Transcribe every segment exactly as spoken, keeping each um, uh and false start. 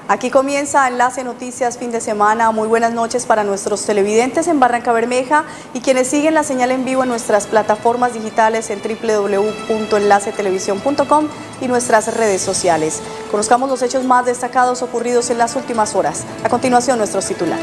Aquí comienza Enlace Noticias fin de semana. Muy buenas noches para nuestros televidentes en Barrancabermeja y quienes siguen la señal en vivo en nuestras plataformas digitales en doble u doble u doble u punto enlace televisión punto com y nuestras redes sociales. Conozcamos los hechos más destacados ocurridos en las últimas horas. A continuación, nuestros titulares.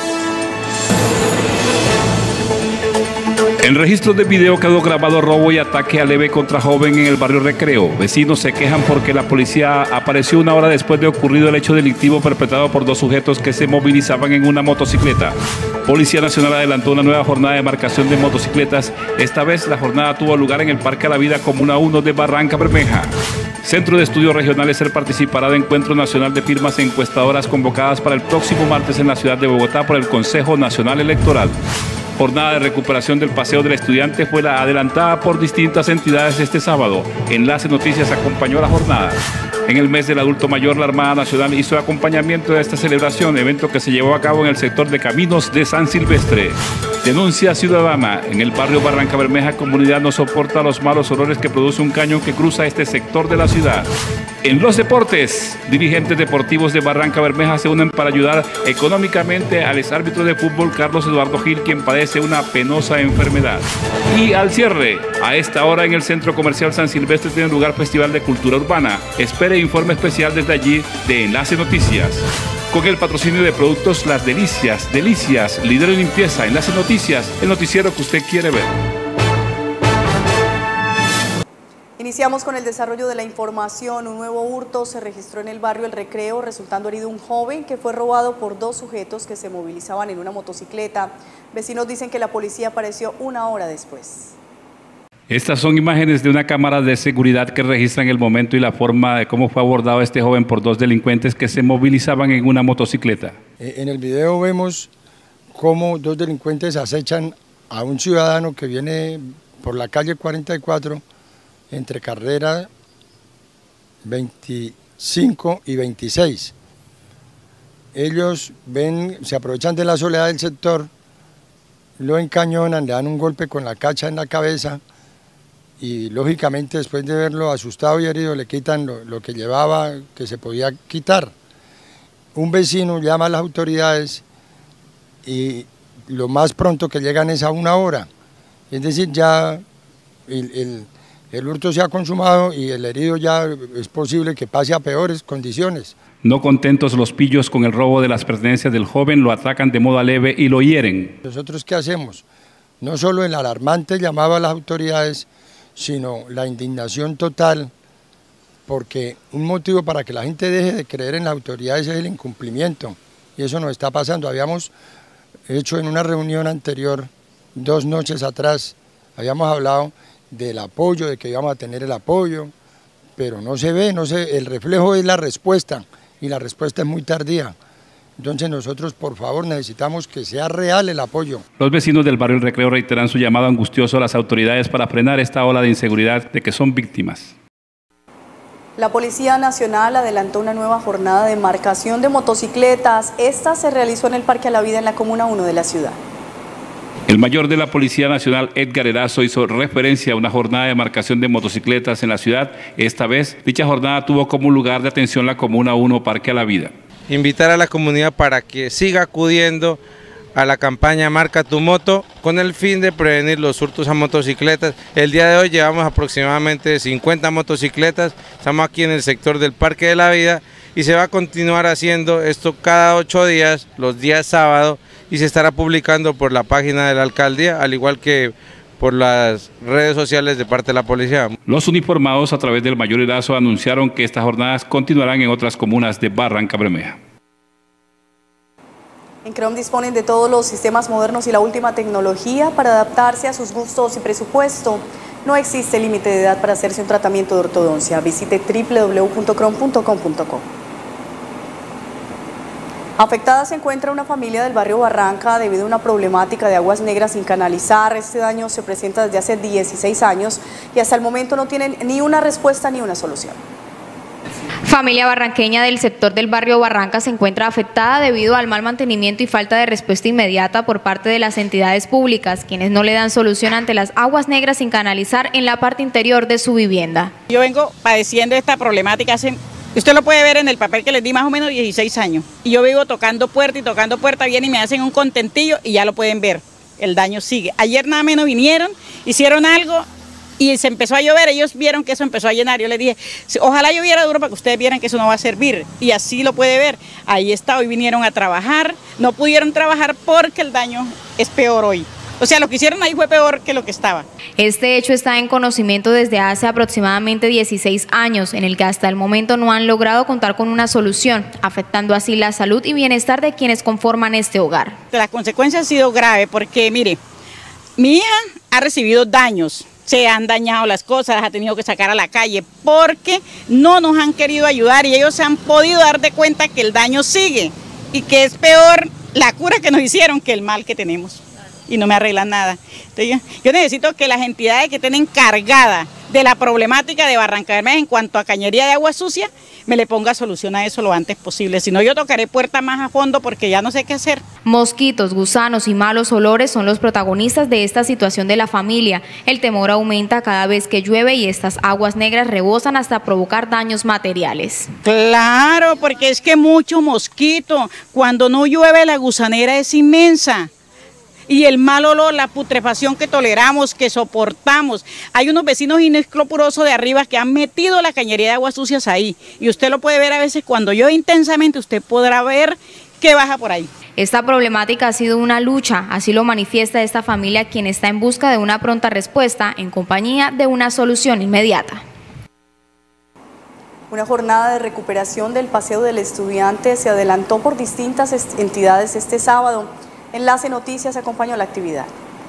En registros de video quedó grabado robo y ataque a leve contra joven en el barrio Recreo. Vecinos se quejan porque la policía apareció una hora después de ocurrido el hecho delictivo perpetrado por dos sujetos que se movilizaban en una motocicleta. Policía Nacional adelantó una nueva jornada de marcación de motocicletas. Esta vez la jornada tuvo lugar en el Parque a la Vida, Comuna uno de Barrancabermeja. Centro de Estudios Regionales SER participará de Encuentro Nacional de Firmas Encuestadoras convocadas para el próximo martes en la ciudad de Bogotá por el Consejo Nacional Electoral. Jornada de recuperación del Paseo del Estudiante fue la adelantada por distintas entidades este sábado. Enlace Noticias acompañó la jornada. En el mes del adulto mayor, la Armada Nacional hizo acompañamiento de esta celebración, evento que se llevó a cabo en el sector de Caminos de San Silvestre. Denuncia ciudadana. En el barrio Barrancabermeja, comunidad no soporta los malos olores que produce un cañón que cruza este sector de la ciudad. En los deportes, dirigentes deportivos de Barrancabermeja se unen para ayudar económicamente al exárbitro de fútbol Carlos Eduardo Gil, quien padece una penosa enfermedad. Y al cierre, a esta hora en el Centro Comercial San Silvestre tiene lugar Festival de Cultura Urbana. Espere informe especial desde allí de Enlace Noticias. Con el patrocinio de productos Las Delicias, Delicias, líder en limpieza. Enlace Noticias, el noticiero que usted quiere ver. Iniciamos con el desarrollo de la información. Un nuevo hurto se registró en el barrio El Recreo, resultando herido un joven que fue robado por dos sujetos que se movilizaban en una motocicleta. Vecinos dicen que la policía apareció una hora después. Estas son imágenes de una cámara de seguridad que registran el momento y la forma de cómo fue abordado este joven por dos delincuentes que se movilizaban en una motocicleta. En el video vemos cómo dos delincuentes acechan a un ciudadano que viene por la calle cuarenta y cuatro entre carrera veinticinco y veintiséis. Ellos ven, se aprovechan de la soledad del sector, lo encañonan, le dan un golpe con la cacha en la cabeza y lógicamente después de verlo asustado y herido le quitan lo, lo que llevaba, que se podía quitar. Un vecino llama a las autoridades y lo más pronto que llegan es a una hora, es decir, ya el, el El hurto se ha consumado y el herido ya es posible que pase a peores condiciones. No contentos los pillos con el robo de las pertenencias del joven, lo atacan de modo leve y lo hieren. ¿Nosotros qué hacemos? No solo el alarmante llamado a las autoridades, sino la indignación total, porque un motivo para que la gente deje de creer en las autoridades es el incumplimiento, y eso nos está pasando. Habíamos hecho en una reunión anterior, dos noches atrás, habíamos hablado del apoyo, de que íbamos a tener el apoyo, pero no se ve, no se, el reflejo es la respuesta, y la respuesta es muy tardía. Entonces nosotros, por favor, necesitamos que sea real el apoyo. Los vecinos del barrio El Recreo reiteran su llamado angustioso a las autoridades para frenar esta ola de inseguridad de que son víctimas. La Policía Nacional adelantó una nueva jornada de marcación de motocicletas. Esta se realizó en el Parque a la Vida en la Comuna uno de la ciudad. El mayor de la Policía Nacional, Edgar Erazo, hizo referencia a una jornada de marcación de motocicletas en la ciudad. Esta vez, dicha jornada tuvo como lugar de atención la Comuna uno, Parque a la Vida. Invitar a la comunidad para que siga acudiendo a la campaña Marca tu Moto con el fin de prevenir los hurtos a motocicletas. El día de hoy llevamos aproximadamente cincuenta motocicletas, estamos aquí en el sector del Parque de la Vida y se va a continuar haciendo esto cada ocho días, los días sábados, y se estará publicando por la página de la alcaldía, al igual que por las redes sociales de parte de la policía. Los uniformados a través del mayor Erazo anunciaron que estas jornadas continuarán en otras comunas de Barrancabermeja. En Crom disponen de todos los sistemas modernos y la última tecnología para adaptarse a sus gustos y presupuesto. No existe límite de edad para hacerse un tratamiento de ortodoncia. Visite doble u doble u doble u punto crom punto com punto co. Afectada se encuentra una familia del barrio Barranca debido a una problemática de aguas negras sin canalizar. Este daño se presenta desde hace dieciséis años y hasta el momento no tienen ni una respuesta ni una solución. Familia barranqueña del sector del barrio Barranca se encuentra afectada debido al mal mantenimiento y falta de respuesta inmediata por parte de las entidades públicas, quienes no le dan solución ante las aguas negras sin canalizar en la parte interior de su vivienda. Yo vengo padeciendo esta problemática hace Usted lo puede ver en el papel que les di, más o menos dieciséis años. Y yo vivo tocando puerta y tocando puerta, vienen y me hacen un contentillo y ya lo pueden ver. El daño sigue. Ayer nada menos vinieron, hicieron algo y se empezó a llover. Ellos vieron que eso empezó a llenar. Yo les dije, ojalá lloviera duro para que ustedes vieran que eso no va a servir. Y así lo puede ver. Ahí está, hoy vinieron a trabajar. No pudieron trabajar porque el daño es peor hoy. O sea, lo que hicieron ahí fue peor que lo que estaba. Este hecho está en conocimiento desde hace aproximadamente dieciséis años, en el que hasta el momento no han logrado contar con una solución, afectando así la salud y bienestar de quienes conforman este hogar. La consecuencia ha sido grave porque, mire, mi hija ha recibido daños, se han dañado las cosas, las ha tenido que sacar a la calle porque no nos han querido ayudar y ellos se han podido dar de cuenta que el daño sigue y que es peor la cura que nos hicieron que el mal que tenemos. Y no me arreglan nada. Entonces yo, yo necesito que las entidades que estén encargadas de la problemática de Barranca Bermeja en cuanto a cañería de agua sucia, me le ponga solución a eso lo antes posible. Si no, yo tocaré puerta más a fondo porque ya no sé qué hacer. Mosquitos, gusanos y malos olores son los protagonistas de esta situación de la familia. El temor aumenta cada vez que llueve y estas aguas negras rebosan hasta provocar daños materiales. Claro, porque es que mucho mosquito. Cuando no llueve la gusanera es inmensa. Y el mal olor, la putrefacción que toleramos, que soportamos. Hay unos vecinos inescrupulosos de arriba que han metido la cañería de aguas sucias ahí. Y usted lo puede ver a veces cuando llueve intensamente, usted podrá ver que baja por ahí. Esta problemática ha sido una lucha, así lo manifiesta esta familia, quien está en busca de una pronta respuesta en compañía de una solución inmediata. Una jornada de recuperación del Paseo del Estudiante se adelantó por distintas entidades este sábado. Enlace Noticias acompañó la actividad.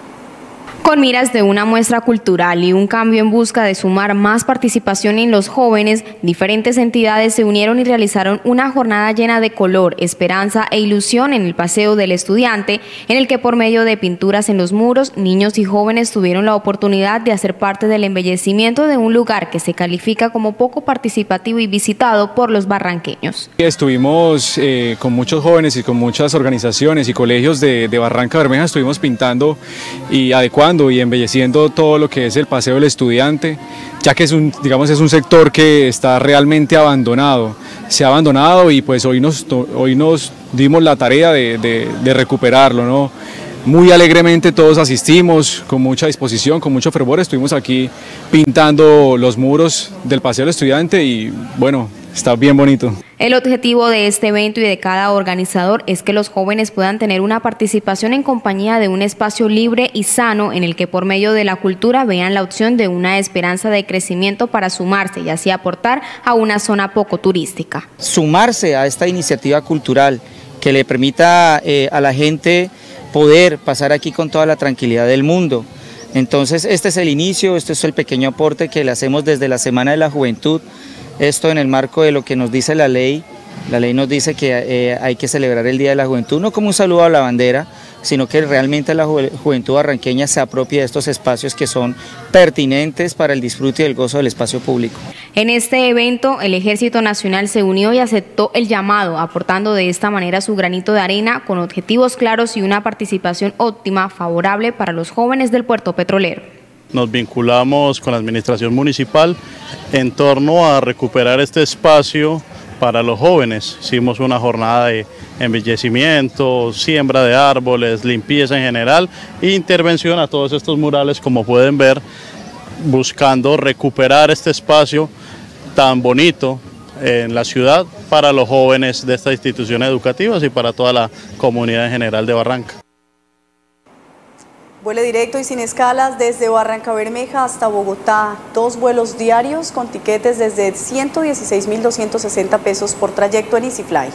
Con miras de una muestra cultural y un cambio en busca de sumar más participación en los jóvenes, diferentes entidades se unieron y realizaron una jornada llena de color, esperanza e ilusión en el Paseo del Estudiante, en el que por medio de pinturas en los muros, niños y jóvenes tuvieron la oportunidad de hacer parte del embellecimiento de un lugar que se califica como poco participativo y visitado por los barranqueños. Estuvimos eh, con muchos jóvenes y con muchas organizaciones y colegios de, de Barranca Bermeja, estuvimos pintando y adecuando y embelleciendo todo lo que es el Paseo del Estudiante, ya que es un, digamos, es un sector que está realmente abandonado, se ha abandonado y pues hoy nos, hoy nos dimos la tarea de, de, de recuperarlo, ¿no? Muy alegremente todos asistimos, con mucha disposición, con mucho fervor, estuvimos aquí pintando los muros del Paseo del Estudiante y bueno, está bien bonito. El objetivo de este evento y de cada organizador es que los jóvenes puedan tener una participación en compañía de un espacio libre y sano en el que por medio de la cultura vean la opción de una esperanza de crecimiento para sumarse y así aportar a una zona poco turística. Sumarse a esta iniciativa cultural que le permita eh, a la gente poder pasar aquí con toda la tranquilidad del mundo. Entonces este es el inicio, este es el pequeño aporte que le hacemos desde la Semana de la Juventud. Esto en el marco de lo que nos dice la ley. La ley nos dice que eh, hay que celebrar el Día de la Juventud, no como un saludo a la bandera, sino que realmente la ju juventud barranqueña se apropie de estos espacios que son pertinentes para el disfrute y el gozo del espacio público. En este evento, el Ejército Nacional se unió y aceptó el llamado, aportando de esta manera su granito de arena con objetivos claros y una participación óptima favorable para los jóvenes del puerto petrolero. Nos vinculamos con la administración municipal en torno a recuperar este espacio para los jóvenes. Hicimos una jornada de embellecimiento, siembra de árboles, limpieza en general e intervención a todos estos murales, como pueden ver, buscando recuperar este espacio tan bonito en la ciudad para los jóvenes de estas instituciones educativas y para toda la comunidad en general de Barranca. Vuele directo y sin escalas desde Barranca Bermeja hasta Bogotá. Dos vuelos diarios con tiquetes desde ciento dieciséis mil doscientos sesenta pesos por trayecto en EasyFly.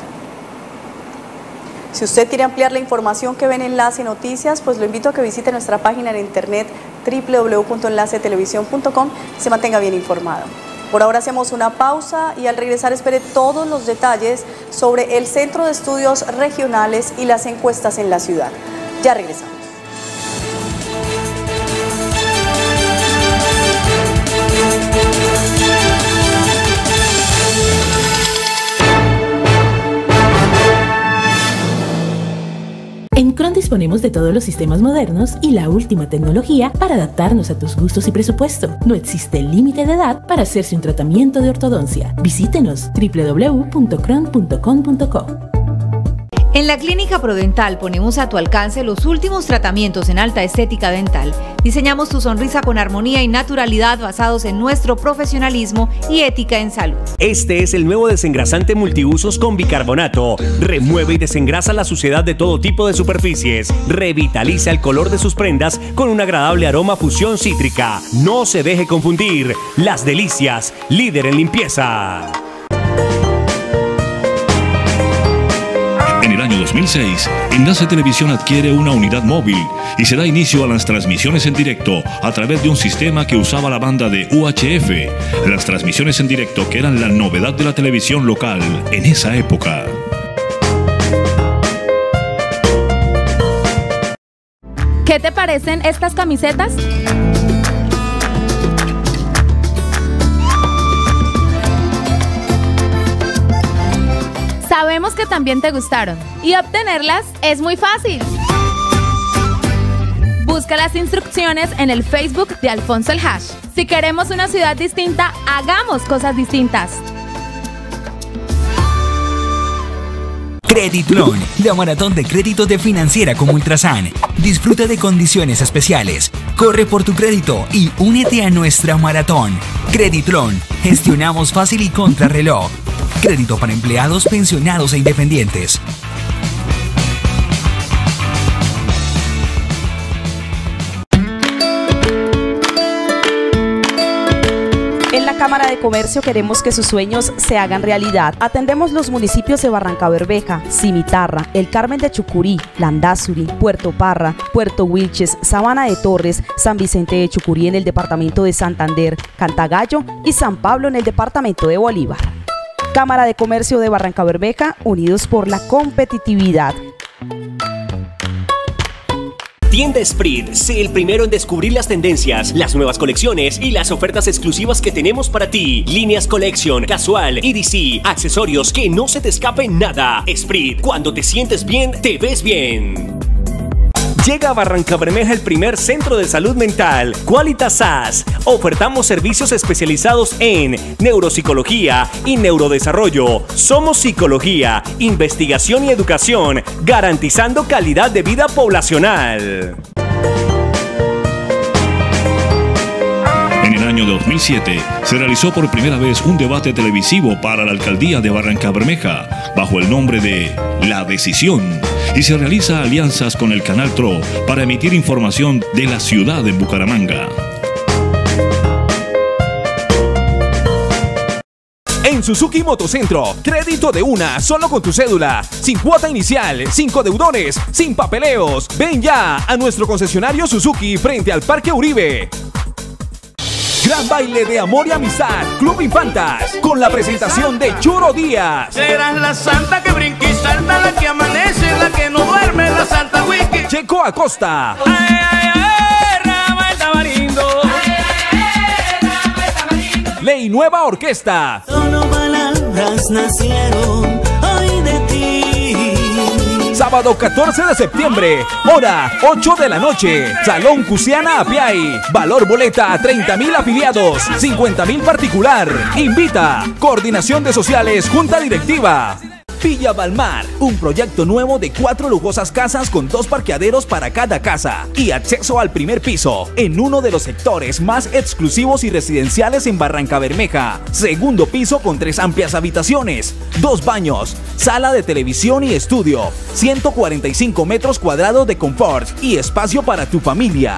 Si usted quiere ampliar la información que ve en Enlace Noticias, pues lo invito a que visite nuestra página en internet doble u doble u doble u punto enlace televisión punto com y se mantenga bien informado. Por ahora hacemos una pausa y al regresar espere todos los detalles sobre el Centro de Estudios Regionales y las encuestas en la ciudad. Ya regresamos. En Cron disponemos de todos los sistemas modernos y la última tecnología para adaptarnos a tus gustos y presupuesto. No existe límite de edad para hacerse un tratamiento de ortodoncia. Visítenos w w w punto cron punto com punto co. En la Clínica Prodental ponemos a tu alcance los últimos tratamientos en alta estética dental. Diseñamos tu sonrisa con armonía y naturalidad basados en nuestro profesionalismo y ética en salud. Este es el nuevo desengrasante multiusos con bicarbonato. Remueve y desengrasa la suciedad de todo tipo de superficies. Revitaliza el color de sus prendas con un agradable aroma fusión cítrica. No se deje confundir. Las Delicias, líder en limpieza. En el año dos mil seis, Enlace Televisión adquiere una unidad móvil y se da inicio a las transmisiones en directo a través de un sistema que usaba la banda de U H F. Las transmisiones en directo que eran la novedad de la televisión local en esa época. ¿Qué te parecen estas camisetas? Sabemos que también te gustaron y obtenerlas es muy fácil. Busca las instrucciones en el Facebook de Alfonso el Hash. Si queremos una ciudad distinta, hagamos cosas distintas. Creditlón, la maratón de créditos de Financiera como Ultrasan. Disfruta de condiciones especiales. Corre por tu crédito y únete a nuestra maratón. Creditlón, gestionamos fácil y contrarreloj. Crédito para empleados, pensionados e independientes. En la Cámara de Comercio queremos que sus sueños se hagan realidad. Atendemos los municipios de Barrancabermeja, Cimitarra, El Carmen de Chucurí, Landazuri, Puerto Parra, Puerto Wilches, Sabana de Torres, San Vicente de Chucurí en el departamento de Santander, Cantagallo y San Pablo en el departamento de Bolívar. Cámara de Comercio de Barrancabermeja, unidos por la competitividad. Tienda Esprit, sé el primero en descubrir las tendencias, las nuevas colecciones y las ofertas exclusivas que tenemos para ti. Líneas Collection, Casual, E D C, accesorios, que no se te escape nada. Esprit, cuando te sientes bien, te ves bien. Llega a Barrancabermeja el primer centro de salud mental, Qualitas S A S. Ofertamos servicios especializados en neuropsicología y neurodesarrollo. Somos psicología, investigación y educación, garantizando calidad de vida poblacional. En el año dos mil siete se realizó por primera vez un debate televisivo para la alcaldía de Barrancabermeja bajo el nombre de La Decisión y se realiza alianzas con el canal T R O para emitir información de la ciudad de Bucaramanga. En Suzuki Motocentro, crédito de una, solo con tu cédula, sin cuota inicial, sin codeudones, sin papeleos. Ven ya a nuestro concesionario Suzuki frente al Parque Uribe. Gran baile de amor y amistad, Club Infantas, con la presentación de Churo Díaz. Serás la santa que brinca y salta, la que amanece, la que no duerme, la santa wiki. Checo Acosta. Ay, ay, ay, Rama el tamarindo. Ay, ay, ay, Rama el tamarindo. Ley Nueva Orquesta. Solo palabras nacieron hoy de ti. Sábado catorce de septiembre, hora ocho de la noche, Salón Cusiana Apiay. Valor boleta a treinta mil afiliados, cincuenta mil particular. Invita Coordinación de Sociales, Junta Directiva. Villa Balmar, un proyecto nuevo de cuatro lujosas casas con dos parqueaderos para cada casa y acceso al primer piso en uno de los sectores más exclusivos y residenciales en Barrancabermeja. Segundo piso con tres amplias habitaciones, dos baños, sala de televisión y estudio, ciento cuarenta y cinco metros cuadrados de confort y espacio para tu familia.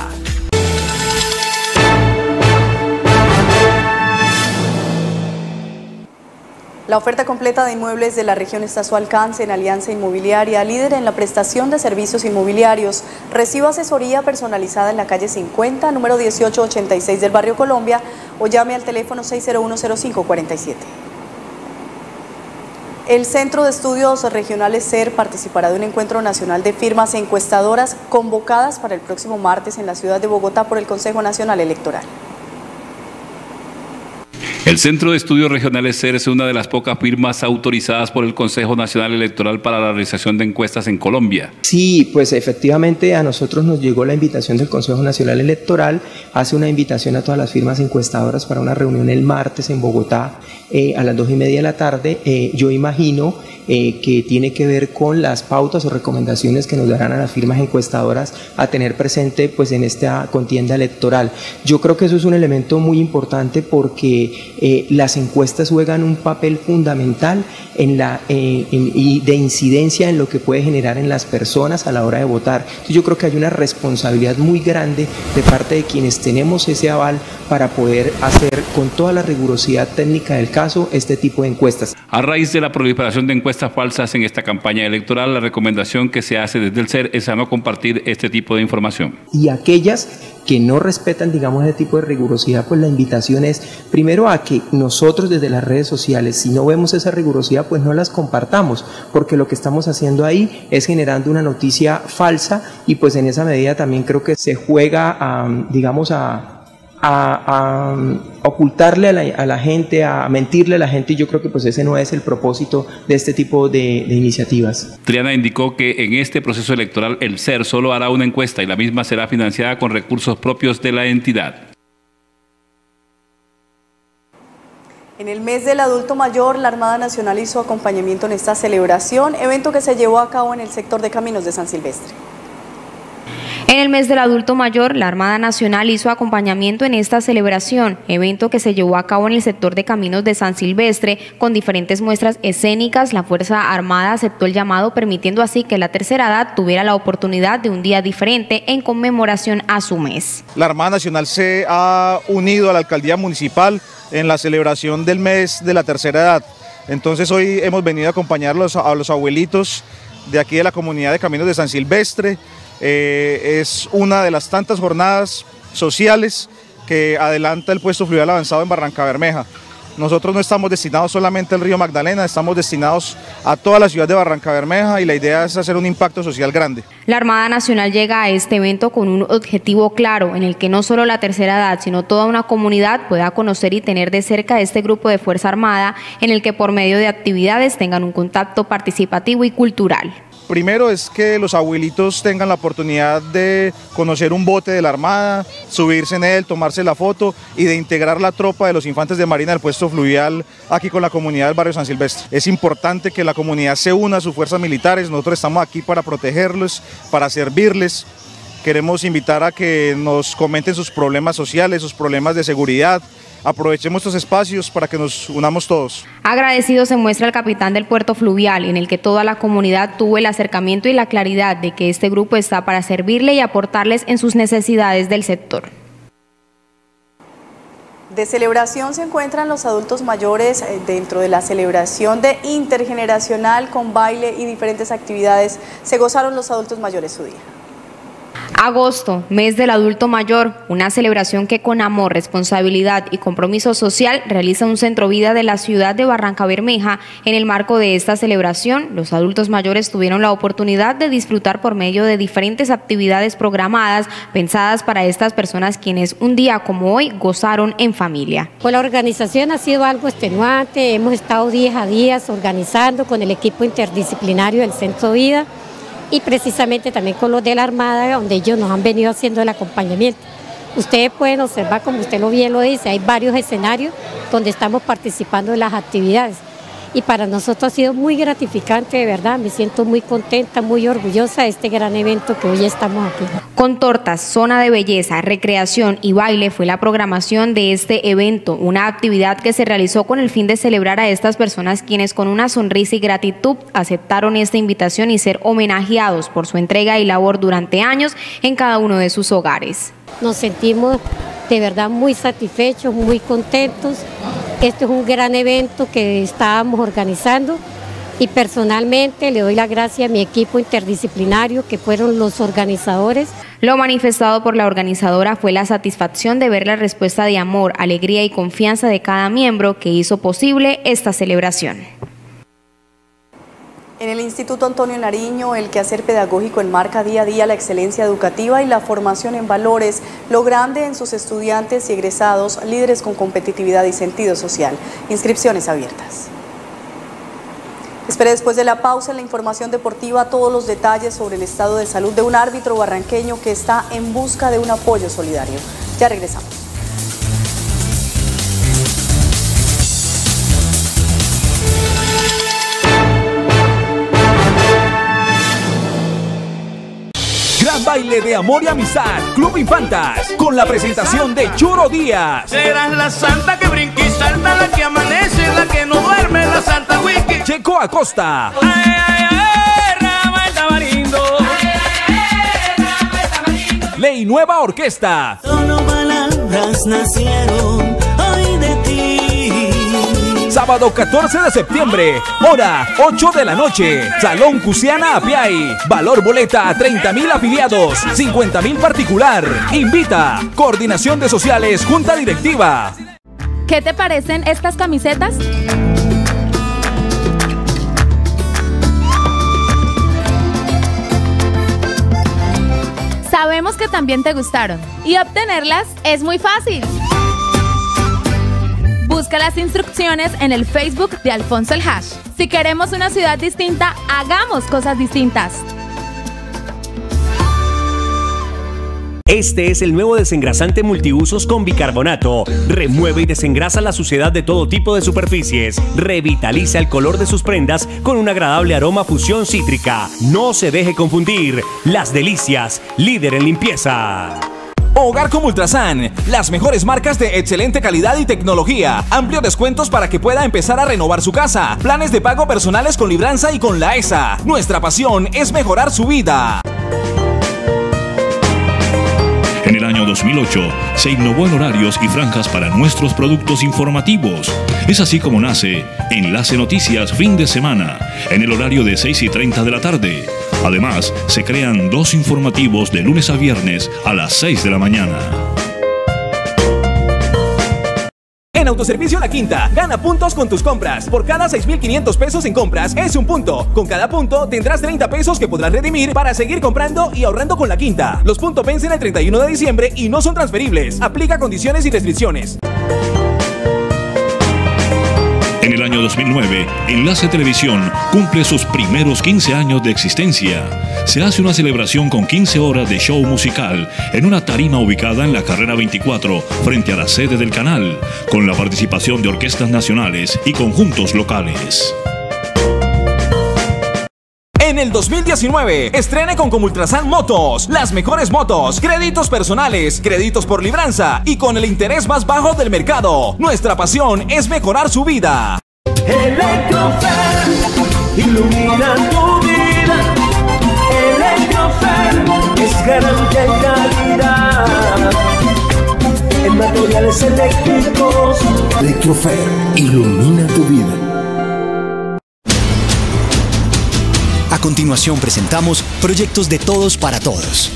La oferta completa de inmuebles de la región está a su alcance en Alianza Inmobiliaria, líder en la prestación de servicios inmobiliarios. Reciba asesoría personalizada en la calle cincuenta, número dieciocho ochenta y seis del barrio Colombia, o llame al teléfono seis cero uno cero cinco cuatro siete. El Centro de Estudios Regionales C E R participará de un encuentro nacional de firmas encuestadoras convocadas para el próximo martes en la ciudad de Bogotá por el Consejo Nacional Electoral. El Centro de Estudios Regionales C E R es una de las pocas firmas autorizadas por el Consejo Nacional Electoral para la realización de encuestas en Colombia. Sí, pues efectivamente a nosotros nos llegó la invitación del Consejo Nacional Electoral, hace una invitación a todas las firmas encuestadoras para una reunión el martes en Bogotá eh, a las dos y media de la tarde. Eh, yo imagino eh, que tiene que ver con las pautas o recomendaciones que nos darán a las firmas encuestadoras a tener presente pues en esta contienda electoral. Yo creo que eso es un elemento muy importante porque Eh, las encuestas juegan un papel fundamental en la, eh, en, y de incidencia en lo que puede generar en las personas a la hora de votar. Entonces yo creo que hay una responsabilidad muy grande de parte de quienes tenemos ese aval para poder hacer con toda la rigurosidad técnica del caso este tipo de encuestas. A raíz de la proliferación de encuestas falsas en esta campaña electoral, la recomendación que se hace desde el C E R es a no compartir este tipo de información. Y aquellas que no respetan, digamos, ese tipo de rigurosidad, pues la invitación es primero a que nosotros desde las redes sociales, si no vemos esa rigurosidad, pues no las compartamos, porque lo que estamos haciendo ahí es generando una noticia falsa y pues en esa medida también creo que se juega, a, digamos, a... A, a ocultarle a la, a la gente, a mentirle a la gente, y yo creo que pues ese no es el propósito de este tipo de, de iniciativas. Triana indicó que en este proceso electoral el C E R solo hará una encuesta y la misma será financiada con recursos propios de la entidad. En el mes del adulto mayor, la Armada Nacional hizo acompañamiento en esta celebración, evento que se llevó a cabo en el sector de Caminos de San Silvestre. En el mes del adulto mayor, la Armada Nacional hizo acompañamiento en esta celebración, evento que se llevó a cabo en el sector de Caminos de San Silvestre, con diferentes muestras escénicas. La Fuerza Armada aceptó el llamado, permitiendo así que la tercera edad tuviera la oportunidad de un día diferente en conmemoración a su mes. La Armada Nacional se ha unido a la Alcaldía Municipal en la celebración del mes de la tercera edad. Entonces hoy hemos venido a acompañar a los, a los abuelitos de aquí de la comunidad de Caminos de San Silvestre. Eh, es una de las tantas jornadas sociales que adelanta el puesto fluvial avanzado en Barranca Bermeja. Nosotros no estamos destinados solamente al río Magdalena, estamos destinados a toda la ciudad de Barranca Bermeja y la idea es hacer un impacto social grande. La Armada Nacional llega a este evento con un objetivo claro, en el que no solo la tercera edad, sino toda una comunidad pueda conocer y tener de cerca este grupo de Fuerza Armada, en el que por medio de actividades tengan un contacto participativo y cultural. Primero es que los abuelitos tengan la oportunidad de conocer un bote de la Armada, subirse en él, tomarse la foto y de integrar la tropa de los infantes de Marina del puesto fluvial aquí con la comunidad del barrio San Silvestre. Es importante que la comunidad se una a sus fuerzas militares, nosotros estamos aquí para protegerlos, para servirles. Queremos invitar a que nos comenten sus problemas sociales, sus problemas de seguridad. Aprovechemos estos espacios para que nos unamos todos. Agradecido se muestra el capitán del puerto fluvial, en el que toda la comunidad tuvo el acercamiento y la claridad de que este grupo está para servirle y aportarles en sus necesidades del sector. De celebración se encuentran los adultos mayores dentro de la celebración de intergeneracional con baile y diferentes actividades. Se gozaron los adultos mayores su día. Agosto, mes del adulto mayor, una celebración que con amor, responsabilidad y compromiso social realiza un centro vida de la ciudad de Barranca Bermeja. En el marco de esta celebración, los adultos mayores tuvieron la oportunidad de disfrutar por medio de diferentes actividades programadas, pensadas para estas personas quienes un día como hoy gozaron en familia. Pues la organización ha sido algo extenuante, hemos estado días a días organizando con el equipo interdisciplinario del Centro Vida, y precisamente también con los de la Armada, donde ellos nos han venido haciendo el acompañamiento. Ustedes pueden observar, como usted lo bien lo dice, hay varios escenarios donde estamos participando en las actividades. Y para nosotros ha sido muy gratificante, de verdad, me siento muy contenta, muy orgullosa de este gran evento que hoy estamos aquí. Con tortas, zona de belleza, recreación y baile fue la programación de este evento, una actividad que se realizó con el fin de celebrar a estas personas quienes con una sonrisa y gratitud aceptaron esta invitación y ser homenajeados por su entrega y labor durante años en cada uno de sus hogares. Nos sentimos de verdad muy satisfechos, muy contentos. Este es un gran evento que estábamos organizando y personalmente le doy las gracias a mi equipo interdisciplinario que fueron los organizadores. Lo manifestado por la organizadora fue la satisfacción de ver la respuesta de amor, alegría y confianza de cada miembro que hizo posible esta celebración. En el Instituto Antonio Nariño, el quehacer pedagógico enmarca día a día la excelencia educativa y la formación en valores, lo grande en sus estudiantes y egresados, líderes con competitividad y sentido social. Inscripciones abiertas. Espere después de la pausa en la información deportiva todos los detalles sobre el estado de salud de un árbitro barranqueño que está en busca de un apoyo solidario. Ya regresamos. Gran baile de amor y amistad, Club Infantas, con la presentación de Churo Díaz. Serás la santa que brinca y salta, la que amanece, la que no duerme, la santa wiki. Checo Acosta. Ay, ay, ay, rama el tamarindo. Ay, ay, ay, rama el tamarindo. Ley Nueva Orquesta. Solo palabras nacieron hoy de ti. Sábado catorce de septiembre, hora ocho de la noche, Salón Cusiana Apiay. Valor boleta a treinta mil afiliados, cincuenta mil particular. Invita Coordinación de Sociales, Junta Directiva. ¿Qué te parecen estas camisetas? Sabemos que también te gustaron y obtenerlas es muy fácil. Busca las instrucciones en el Facebook de Alfonso el Hash. Si queremos una ciudad distinta, hagamos cosas distintas. Este es el nuevo desengrasante multiusos con bicarbonato. Remueve y desengrasa la suciedad de todo tipo de superficies. Revitaliza el color de sus prendas con un agradable aroma fusión cítrica. No se deje confundir. Las Delicias, líder en limpieza. Hogar como Ultrasan, las mejores marcas de excelente calidad y tecnología. Amplio descuentos para que pueda empezar a renovar su casa. Planes de pago personales con libranza y con la E S A. Nuestra pasión es mejorar su vida. En el año dos mil ocho se innovó en horarios y franjas para nuestros productos informativos. Es así como nace Enlace Noticias Fin de Semana, en el horario de seis y treinta de la tarde. Además, se crean dos informativos de lunes a viernes a las seis de la mañana. En Autoservicio La Quinta, gana puntos con tus compras. Por cada seis mil quinientos pesos en compras, es un punto. Con cada punto, tendrás treinta pesos que podrás redimir para seguir comprando y ahorrando con La Quinta. Los puntos vencen el treinta y uno de diciembre y no son transferibles. Aplica condiciones y restricciones. En el año dos mil nueve, Enlace Televisión cumple sus primeros quince años de existencia. Se hace una celebración con quince horas de show musical en una tarima ubicada en la carrera veinticuatro, frente a la sede del canal, con la participación de orquestas nacionales y conjuntos locales. En el dos mil diecinueve, estrene con Comultrasan Motos, las mejores motos, créditos personales, créditos por libranza y con el interés más bajo del mercado. Nuestra pasión es mejorar su vida. Electrofer, ilumina tu vida. Electrofer es garantía y calidad en materiales eléctricos. Electrofer, ilumina tu vida. A continuación presentamos Proyectos de Todos para Todos.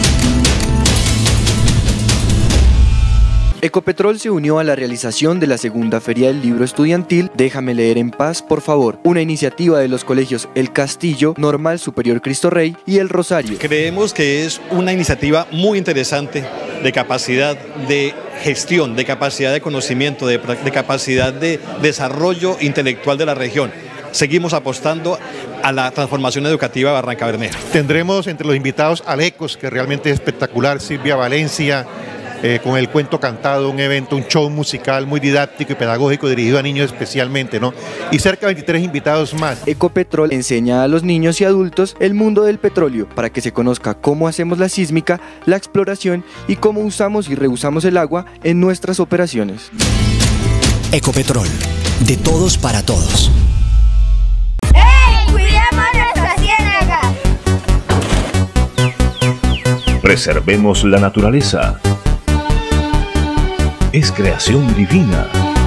Ecopetrol se unió a la realización de la segunda Feria del Libro Estudiantil Déjame leer en paz, por favor, una iniciativa de los colegios El Castillo, Normal Superior Cristo Rey y El Rosario. Creemos que es una iniciativa muy interesante de capacidad de gestión, de capacidad de conocimiento, de, de capacidad de desarrollo intelectual de la región. Seguimos apostando a la transformación educativa de Barranca Bermeja. Tendremos entre los invitados a Lecos, que realmente es espectacular, Silvia Valencia, eh, con el cuento cantado, un evento, un show musical muy didáctico y pedagógico dirigido a niños especialmente, ¿no? Y cerca de veintitrés invitados más. Ecopetrol enseña a los niños y adultos el mundo del petróleo para que se conozca cómo hacemos la sísmica, la exploración y cómo usamos y reusamos el agua en nuestras operaciones. Ecopetrol, de todos para todos. Preservemos la naturaleza. Es creación divina.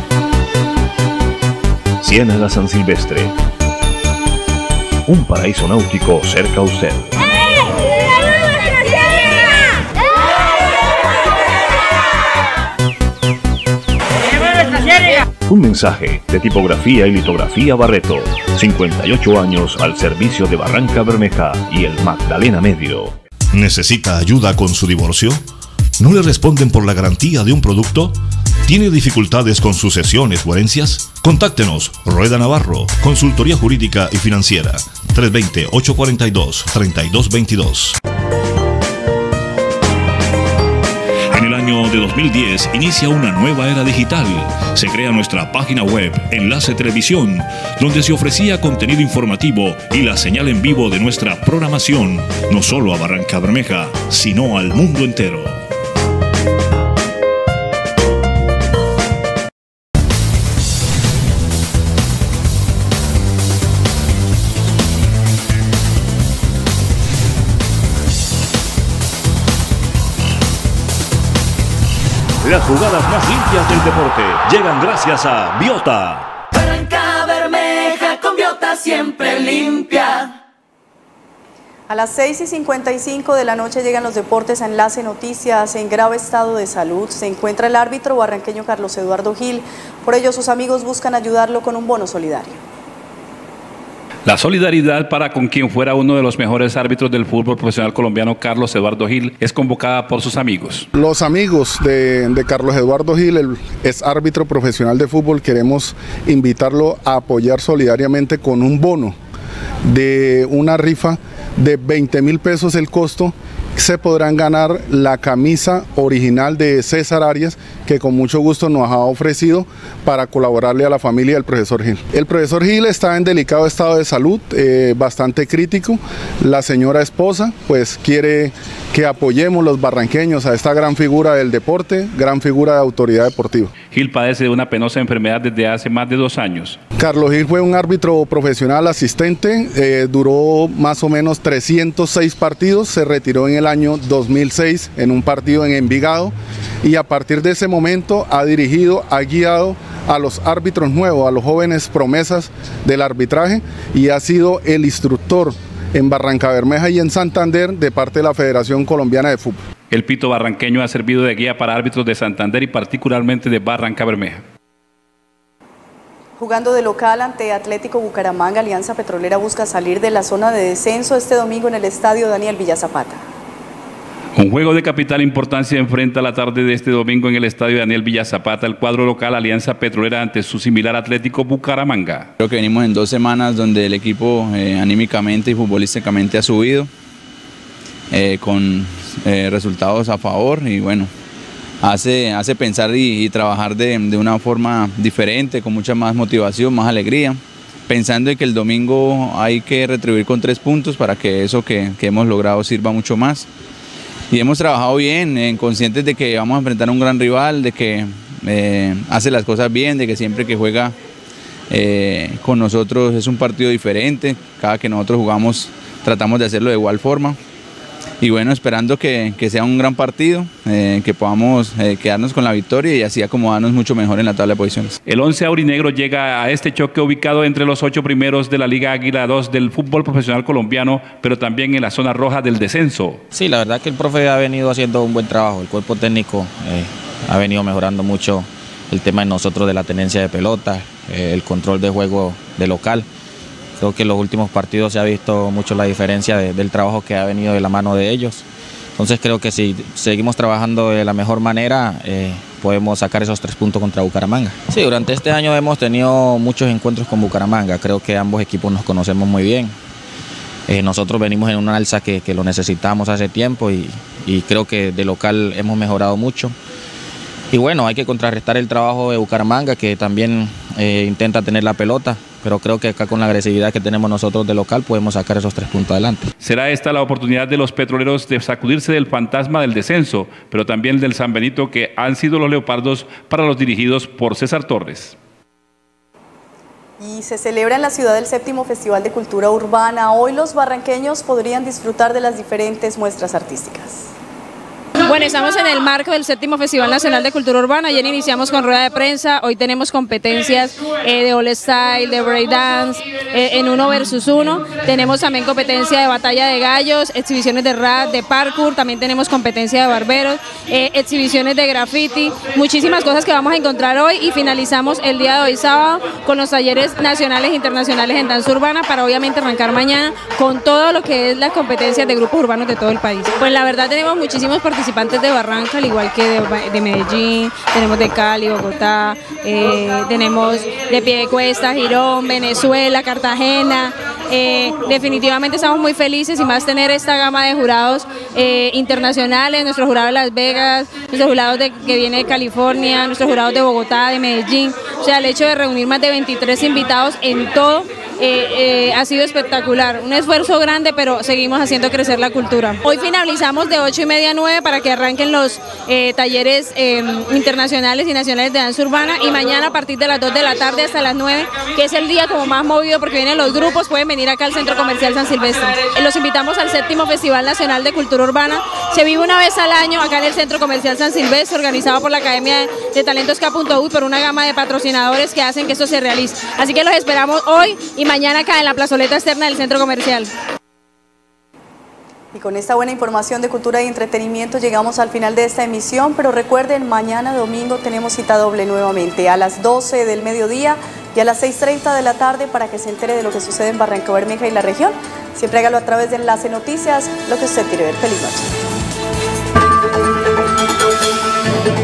Ciénaga San Silvestre. Un paraíso náutico cerca a usted. ¡Viva nuestra ciénaga! Un mensaje de tipografía y litografía Barreto. cincuenta y ocho años al servicio de Barranca Bermeja y el Magdalena Medio. ¿Necesita ayuda con su divorcio? ¿No le responden por la garantía de un producto? ¿Tiene dificultades con sucesiones o herencias? Contáctenos, Rueda Navarro, Consultoría Jurídica y Financiera, tres dos cero, ocho cuatro dos, tres dos dos dos. En el año de dos mil diez inicia una nueva era digital. Se crea nuestra página web, Enlace Televisión, donde se ofrecía contenido informativo y la señal en vivo de nuestra programación, no solo a Barranca Bermeja, sino al mundo entero. Las jugadas más limpias del deporte llegan gracias a Biota. Barranca Bermeja con Biota siempre limpia. A las seis y cincuenta y cinco de la noche llegan los deportes a Enlace Noticias. En grave estado de salud se encuentra el árbitro barranqueño Carlos Eduardo Gil. Por ello sus amigos buscan ayudarlo con un bono solidario. La solidaridad para con quien fuera uno de los mejores árbitros del fútbol profesional colombiano, Carlos Eduardo Gil, es convocada por sus amigos. Los amigos de, de Carlos Eduardo Gil, el ex árbitro profesional de fútbol, queremos invitarlo a apoyar solidariamente con un bono de una rifa de veinte mil pesos el costo. Se podrán ganar la camisa original de César Arias, que con mucho gusto nos ha ofrecido para colaborarle a la familia del profesor Gil. El profesor Gil está en delicado estado de salud, eh, bastante crítico. La señora esposa pues quiere que apoyemos los barranqueños a esta gran figura del deporte, gran figura de autoridad deportiva. Gil padece de una penosa enfermedad desde hace más de dos años. Carlos Gil fue un árbitro profesional asistente, eh, duró más o menos trescientos seis partidos, se retiró en el año dos mil seis en un partido en Envigado y a partir de ese momento ha dirigido, ha guiado a los árbitros nuevos, a los jóvenes promesas del arbitraje y ha sido el instructor en Barranca Bermeja y en Santander de parte de la Federación Colombiana de Fútbol. El pito barranqueño ha servido de guía para árbitros de Santander y particularmente de Barranca Bermeja. Jugando de local ante Atlético Bucaramanga, Alianza Petrolera busca salir de la zona de descenso este domingo en el estadio Daniel Villazapata. Un juego de capital importancia enfrenta la tarde de este domingo en el estadio Daniel Villazapata el cuadro local Alianza Petrolera ante su similar Atlético Bucaramanga. Creo que venimos en dos semanas donde el equipo eh, anímicamente y futbolísticamente ha subido eh, con eh, resultados a favor y bueno, hace, hace pensar y, y trabajar de, de una forma diferente, con mucha más motivación, más alegría, pensando en que el domingo hay que retribuir con tres puntos para que eso que, que hemos logrado sirva mucho más. Y hemos trabajado bien, eh, conscientes de que vamos a enfrentar a un gran rival, de que eh, hace las cosas bien, de que siempre que juega eh, con nosotros es un partido diferente, cada que nosotros jugamos tratamos de hacerlo de igual forma. Y bueno, esperando que, que sea un gran partido, eh, que podamos eh, quedarnos con la victoria y así acomodarnos mucho mejor en la tabla de posiciones. El once aurinegro llega a este choque ubicado entre los ocho primeros de la Liga Águila dos del fútbol profesional colombiano, pero también en la zona roja del descenso. Sí, la verdad que el profe ha venido haciendo un buen trabajo, el cuerpo técnico eh, ha venido mejorando mucho el tema de nosotros de la tenencia de pelota, eh, el control de juego de local. Creo que en los últimos partidos se ha visto mucho la diferencia de, del trabajo que ha venido de la mano de ellos. Entonces creo que si seguimos trabajando de la mejor manera, eh, podemos sacar esos tres puntos contra Bucaramanga. Sí, durante este año hemos tenido muchos encuentros con Bucaramanga. Creo que ambos equipos nos conocemos muy bien. Eh, nosotros venimos en una alza que, que lo necesitamos hace tiempo y, y creo que de local hemos mejorado mucho. Y bueno, hay que contrarrestar el trabajo de Bucaramanga, que también eh, intenta tener la pelota, pero creo que acá con la agresividad que tenemos nosotros de local podemos sacar esos tres puntos adelante. Será esta la oportunidad de los petroleros de sacudirse del fantasma del descenso, pero también del San Benito, que han sido los leopardos para los dirigidos por César Torres. Y se celebra en la ciudad el séptimo Festival de Cultura Urbana. Hoy los barranqueños podrían disfrutar de las diferentes muestras artísticas. Bueno, estamos en el marco del séptimo Festival Nacional de Cultura Urbana. Ayer iniciamos con rueda de prensa, hoy tenemos competencias eh, de all style, de breakdance, eh, en uno versus uno. Tenemos también competencia de batalla de gallos, exhibiciones de rap, de parkour, también tenemos competencia de barberos, eh, exhibiciones de graffiti, muchísimas cosas que vamos a encontrar hoy y finalizamos el día de hoy sábado con los talleres nacionales e internacionales en danza urbana para obviamente arrancar mañana con todo lo que es las competencias de grupos urbanos de todo el país. Pues la verdad tenemos muchísimos participantes de Barranca, al igual que de, de Medellín, tenemos de Cali, Bogotá, eh, tenemos de Piedecuesta, Girón, Venezuela, Cartagena. Eh, definitivamente estamos muy felices y más tener esta gama de jurados eh, internacionales, nuestros jurados de Las Vegas, nuestros jurados de, que viene de California, nuestros jurados de Bogotá, de Medellín. O sea, el hecho de reunir más de veintitrés invitados en todo Eh, eh, ha sido espectacular, un esfuerzo grande, pero seguimos haciendo crecer la cultura. Hoy finalizamos de ocho y media a nueve para que arranquen los eh, talleres eh, internacionales y nacionales de danza urbana, y mañana a partir de las dos de la tarde hasta las nueve, que es el día como más movido porque vienen los grupos, pueden venir acá al Centro Comercial San Silvestre. Los invitamos al séptimo Festival Nacional de Cultura Urbana, se vive una vez al año acá en el Centro Comercial San Silvestre, organizado por la Academia de Talentos K punto U, por una gama de patrocinadores que hacen que esto se realice. Así que los esperamos hoy y mañana acá en la plazoleta externa del centro comercial. Y con esta buena información de cultura y entretenimiento llegamos al final de esta emisión, pero recuerden, mañana domingo tenemos cita doble nuevamente a las doce del mediodía y a las seis treinta de la tarde para que se entere de lo que sucede en Barranca Bermeja y la región. Siempre hágalo a través de Enlace Noticias, lo que usted quiere ver. Feliz noche.